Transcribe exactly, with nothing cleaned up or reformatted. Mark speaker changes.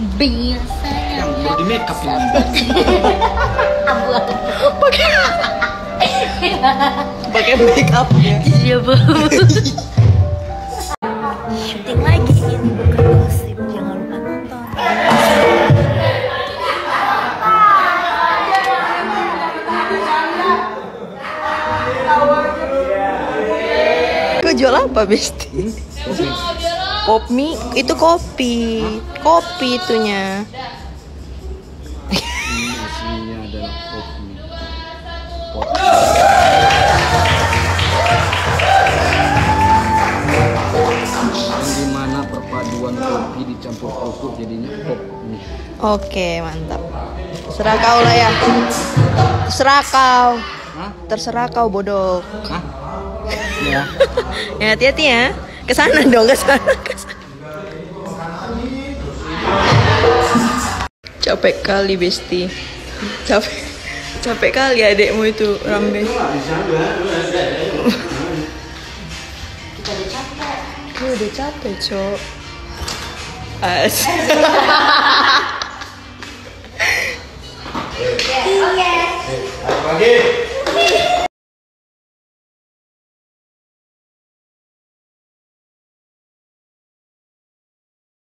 Speaker 1: Biasanya
Speaker 2: yang perlu di make up ya.
Speaker 1: abu-abu.
Speaker 3: Pakai pakai make up ya.
Speaker 1: Iya bu. Syuting lagi, ini bukan gosip, jangan lupa nonton.
Speaker 3: Kau jual apa, Besti?
Speaker 2: Kopi.
Speaker 3: Pop mie itu kopi, kopi itunya.
Speaker 2: Ini aslinya adalah kopi. Kopi. Yang dimana perpaduan kopi dicampur kerupuk jadinya pop mie.
Speaker 3: Oke, mantap. Terserah kau lah ya. Terserah kau.
Speaker 2: Hah?
Speaker 3: Terserah kau bodoh.
Speaker 2: Hah? Ya.
Speaker 3: Ya hati-hati ya. Kesana dong, kesana, kesana. Capek kali Besti. Capek. Capek kali adekmu itu Rambe.
Speaker 1: Kita udah capek.
Speaker 3: Gue udah capek, Cok. As.
Speaker 1: Oke.
Speaker 4: Pagi.